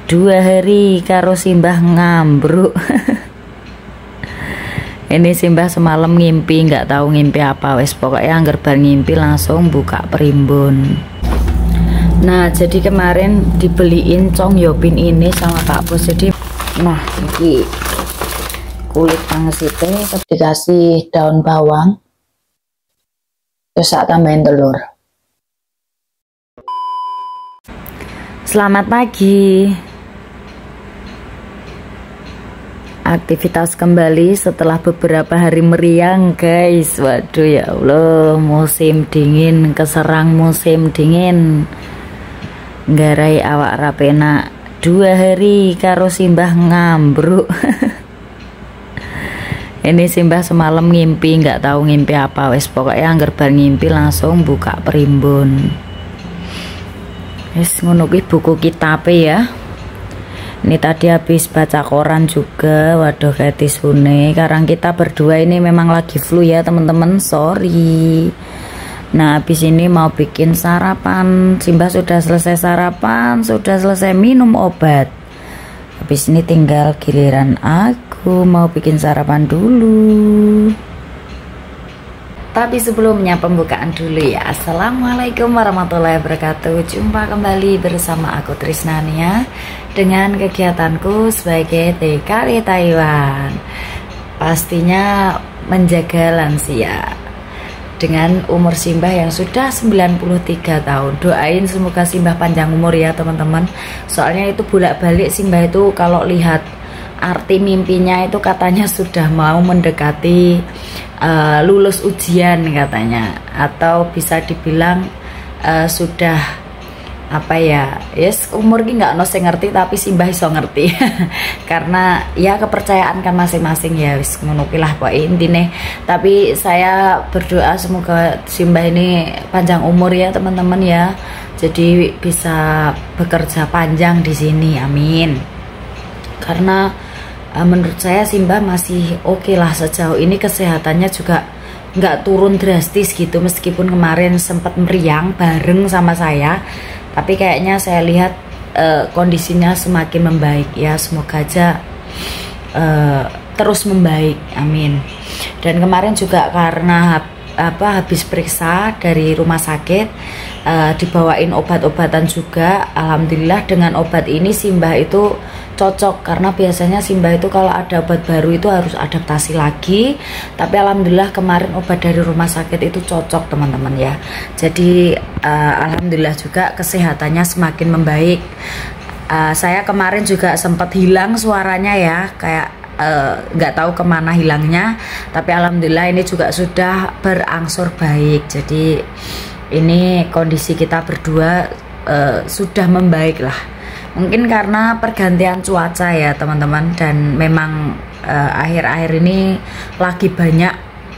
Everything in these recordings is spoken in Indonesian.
2 hari karo Simbah ngambruk. Ini Simbah semalam ngimpi, nggak tahu ngimpi apa, wes pokoknya angger bar ngimpi langsung buka primbon. Nah jadi kemarin dibeliin Cong Yopin ini sama Pak Bos. Jadi nah ini kulit pangsitnya dikasih daun bawang, terus saya tambahin telur. Selamat pagi. Aktivitas kembali setelah beberapa hari meriang guys. Waduh ya Allah, musim dingin keserang musim dingin. Nggarai awak rapena 2 hari karo Simbah ngambruk. Ini Simbah semalam ngimpi, nggak tahu ngimpi apa, wes pokoknya angger bar ngimpi langsung buka primbon. Wes ngono kuwi buku kitab ya. Ini tadi habis baca koran juga. Waduh kayak tisune. Karang kita berdua ini memang lagi flu ya teman-teman, sorry. Nah habis ini mau bikin sarapan. Simbah sudah selesai sarapan, sudah selesai minum obat. Habis ini tinggal giliran aku mau bikin sarapan dulu. Tapi sebelumnya pembukaan dulu ya. Assalamualaikum warahmatullahi wabarakatuh. Jumpa kembali bersama aku Trisnania dengan kegiatanku sebagai TKW Taiwan. Pastinya menjaga lansia. Dengan umur Simbah yang sudah 93 tahun. Doain semoga Simbah panjang umur ya teman-teman. Soalnya itu bolak-balik Simbah itu kalau lihat arti mimpinya itu katanya sudah mau mendekati lulus ujian katanya, atau bisa dibilang sudah apa ya, yes umur ini nggak nose ngerti tapi Simbah iso ngerti. Karena ya kepercayaan kan masing-masing ya, wis menukilah kok intine. Tapi saya berdoa semoga Simbah ini panjang umur ya teman-teman ya, jadi bisa bekerja panjang di sini, amin. Karena menurut saya Simbah masih oke lah sejauh ini, kesehatannya juga nggak turun drastis gitu, meskipun kemarin sempat meriang bareng sama saya, tapi kayaknya saya lihat kondisinya semakin membaik ya, semoga aja terus membaik, amin. Dan kemarin juga karena habis periksa dari rumah sakit, dibawain obat-obatan juga. Alhamdulillah dengan obat ini Simbah itu cocok, karena biasanya Simbah itu kalau ada obat baru itu harus adaptasi lagi, tapi alhamdulillah kemarin obat dari rumah sakit itu cocok teman-teman ya. Jadi alhamdulillah juga kesehatannya semakin membaik. Saya kemarin juga sempat hilang suaranya ya, kayak nggak tahu kemana hilangnya, tapi alhamdulillah ini juga sudah berangsur baik. Jadi ini kondisi kita berdua sudah membaik lah. Mungkin karena pergantian cuaca ya teman-teman, dan memang akhir-akhir ini lagi banyak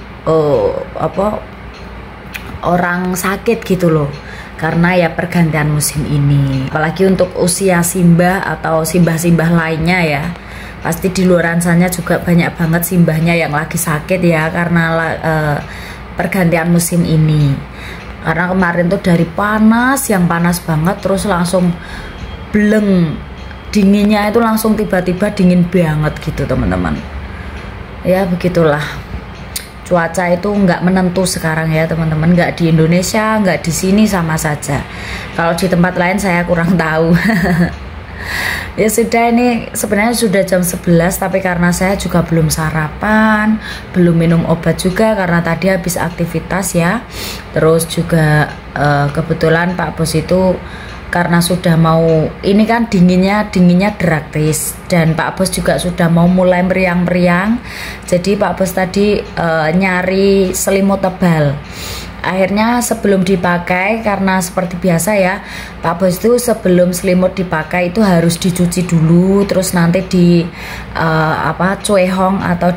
orang sakit gitu loh, karena ya pergantian musim ini. Apalagi untuk usia Simbah atau simbah-simbah lainnya ya, pasti di luaran sana juga banyak banget simbahnya yang lagi sakit ya, karena pergantian musim ini. Karena kemarin tuh dari panas, yang panas banget, terus langsung bleng, dinginnya itu langsung tiba-tiba dingin banget gitu teman-teman. Ya begitulah, cuaca itu nggak menentu sekarang ya teman-teman, nggak di Indonesia, nggak di sini sama saja. Kalau di tempat lain saya kurang tahu. Ya sudah, ini sebenarnya sudah jam 11, tapi karena saya juga belum sarapan, belum minum obat juga karena tadi habis aktivitas ya. Terus juga kebetulan Pak Bos itu karena sudah mau, ini kan dinginnya drastis, dan Pak Bos juga sudah mau mulai meriang-meriang. Jadi Pak Bos tadi nyari selimut tebal. Akhirnya sebelum dipakai, karena seperti biasa ya Pak Bos itu sebelum selimut dipakai itu harus dicuci dulu, terus nanti di cuehong atau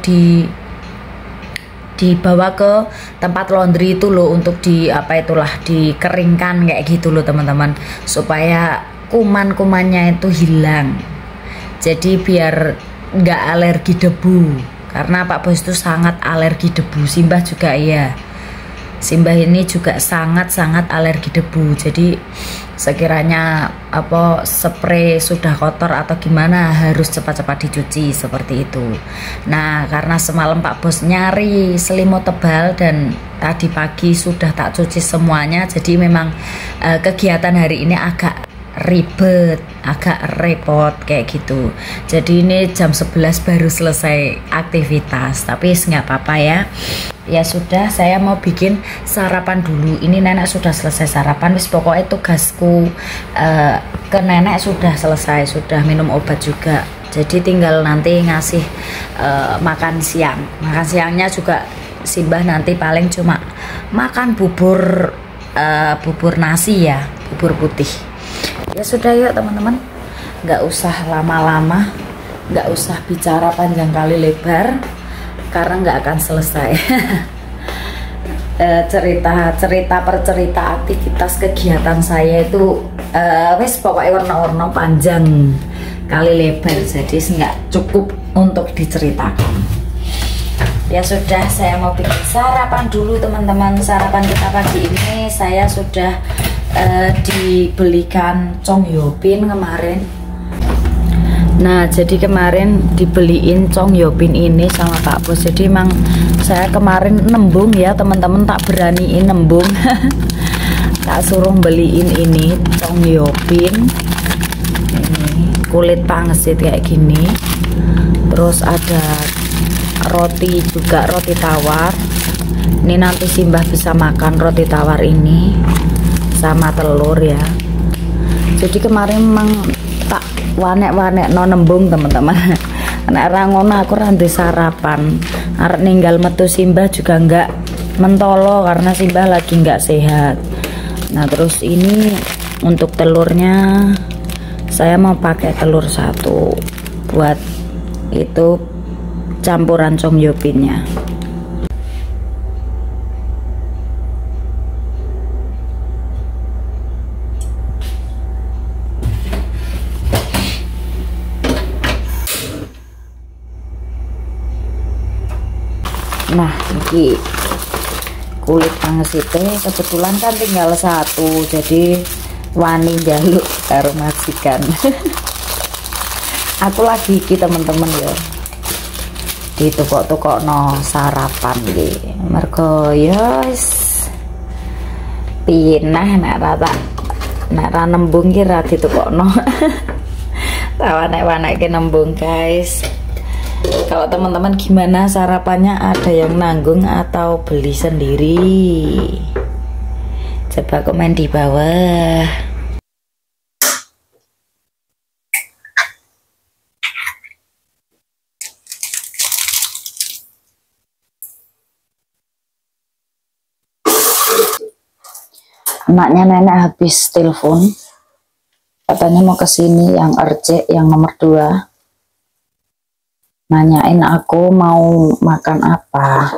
dibawa ke tempat laundry itu loh, untuk dikeringkan kayak gitu loh teman-teman, supaya kuman-kumannya itu hilang. Jadi biar nggak alergi debu, karena Pak Bos itu sangat alergi debu, Simbah juga ya. Simbah ini juga sangat-sangat alergi debu. Jadi sekiranya apa spray sudah kotor atau gimana harus cepat-cepat dicuci seperti itu. Nah, karena semalam Pak Bos nyari selimut tebal dan tadi pagi sudah tak cuci semuanya, jadi memang kegiatan hari ini agak ribet, agak repot kayak gitu. Jadi ini jam 11 baru selesai aktivitas, tapi nggak apa-apa ya. Ya sudah, saya mau bikin sarapan dulu. Ini nenek sudah selesai sarapan, wis pokoknya tugasku ke nenek sudah selesai, sudah minum obat juga. Jadi tinggal nanti ngasih makan siang. Makan siangnya juga Simbah nanti paling cuma makan bubur nasi ya, bubur putih. Ya sudah yuk teman-teman, nggak usah lama-lama, nggak usah bicara panjang kali lebar karena nggak akan selesai. cerita per cerita aktivitas kegiatan saya itu wes pokoknya warna-warna panjang kali lebar, jadi nggak cukup untuk diceritakan. Ya sudah, saya mau bikin sarapan dulu teman-teman. Sarapan kita pagi ini saya sudah dibelikan Congyopin kemarin. Nah, jadi kemarin dibeliin Congyopin ini sama Pak Bos. Jadi emang saya kemarin nembung ya teman-teman, tak beraniin nembung. Tak suruh beliin ini Congyopin. Ini kulit pangsit kayak gini. Terus ada roti juga, roti tawar. Ini nanti Simbah bisa makan roti tawar ini sama telur ya. Jadi kemarin memang tak wanek-wanek no nembung teman-teman. Nek ra ngono aku ra ndek sarapan. Arep ninggal metu Simbah juga enggak mentolo karena Simbah lagi enggak sehat. Nah, terus ini untuk telurnya saya mau pakai telur 1 buat itu campuran Congyopinnya. Nah, ini kulit pangsitnya kebetulan kan tinggal 1, jadi wani jaluk karo majikan. Aku lagi iki teman-teman ya, di toko-toko no sarapan iki. Mergo ya pinah nek ra nembung ki ra ditukokno. Tawanek-waneke nembung guys. Kalau teman-teman gimana sarapannya, ada yang nanggung atau beli sendiri? Coba komen di bawah. Anaknya nenek habis telepon, katanya mau kesini yang RC yang nomor 2. Nanyain aku mau makan apa.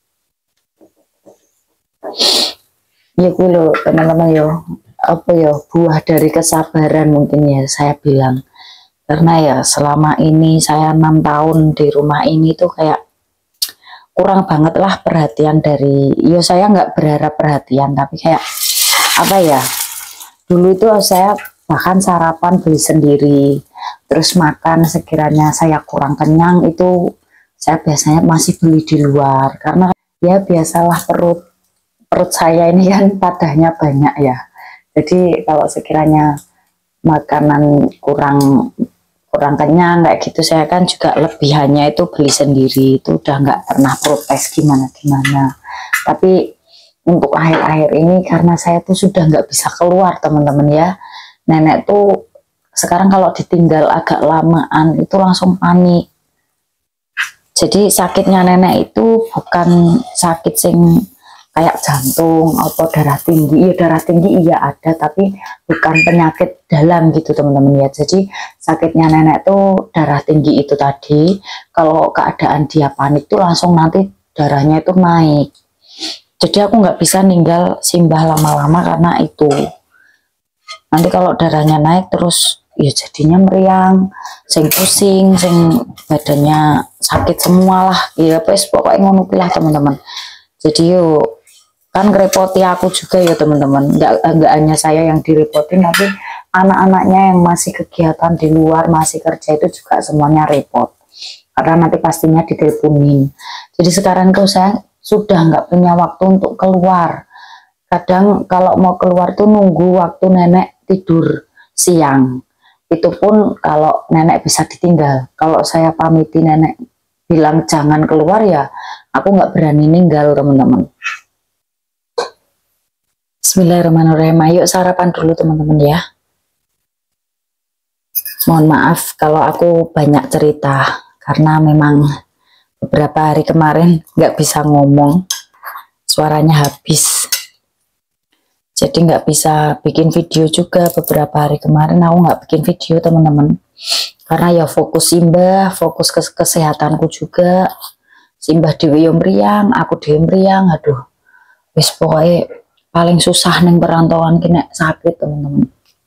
Ya gue loh teman-teman yo, apa ya, buah dari kesabaran mungkin ya saya bilang. Karena ya selama ini saya 6 tahun di rumah ini tuh kayak kurang banget lah perhatian dari, ya saya nggak berharap perhatian, tapi kayak apa ya, dulu itu saya bahkan sarapan beli sendiri. Terus makan sekiranya saya kurang kenyang itu saya biasanya masih beli di luar, karena ya biasalah perut saya ini kan padahnya banyak ya. Jadi kalau sekiranya makanan kurang kenyang kayak gitu, saya kan juga lebihannya itu beli sendiri, itu udah nggak pernah protes gimana. Tapi untuk akhir-akhir ini karena saya tuh sudah nggak bisa keluar teman-teman ya, nenek tuh sekarang kalau ditinggal agak lamaan itu langsung panik. Jadi sakitnya nenek itu bukan sakit sing kayak jantung atau darah tinggi. Ya darah tinggi iya ada, tapi bukan penyakit dalam gitu teman-teman ya. Jadi sakitnya nenek tuh darah tinggi itu tadi. Kalau keadaan dia panik tuh langsung nanti darahnya itu naik. Jadi aku nggak bisa ninggal Simbah lama-lama karena itu. Nanti kalau darahnya naik terus ya jadinya meriang, sing pusing, sing badannya sakit semua lah. Ya pokoknya ngono lah teman-teman. Jadi yuk kan ngerepoti aku juga ya teman-teman. Nggak hanya saya yang direpotin, tapi anak-anaknya yang masih kegiatan di luar, masih kerja itu juga semuanya repot karena nanti pastinya diteleponin. Jadi sekarang tuh saya sudah nggak punya waktu untuk keluar. Kadang kalau mau keluar tuh nunggu waktu nenek tidur siang. Itu pun kalau nenek bisa ditinggal. Kalau saya pamiti nenek bilang jangan keluar, ya aku nggak berani ninggal teman-teman. Bismillahirrahmanirrahim. Ayo sarapan dulu teman-teman ya. Mohon maaf kalau aku banyak cerita karena memang beberapa hari kemarin nggak bisa ngomong, suaranya habis. Jadi nggak bisa bikin video juga beberapa hari kemarin. Aku nggak bikin video teman-teman karena ya fokus simbah, fokus ke kesehatanku juga. Simbah dewe yo mriyang, aku dewe mriyang. Aduh, wis pokoknya paling susah neng perantauan kena sakit teman-teman.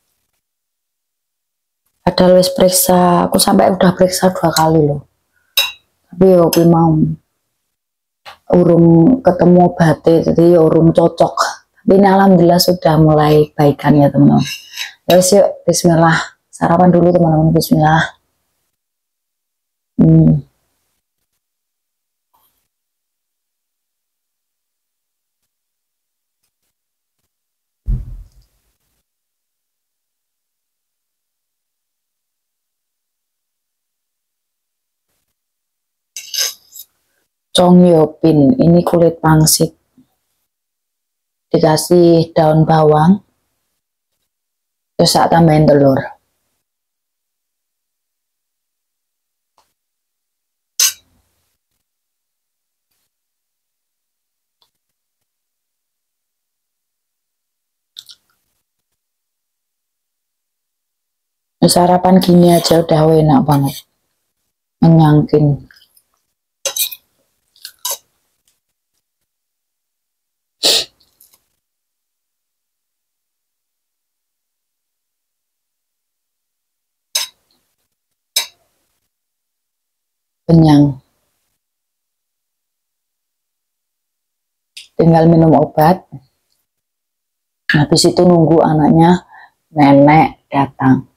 Padahal wis periksa, aku sampai udah periksa 2 kali loh. Tapi yo mau urung ketemu obatnya, jadi yo urung cocok. Tapi ini alhamdulillah sudah mulai baikan ya teman-teman. Ya yuk, bismillah. Sarapan dulu teman-teman, bismillah. Congyopin, ini kulit pangsit. Dikasih daun bawang. Terus saya tambahin telur. Sarapan gini aja udah enak banget, menyangkin. Kenyang. Tinggal minum obat. Habis itu nunggu anaknya nenek datang.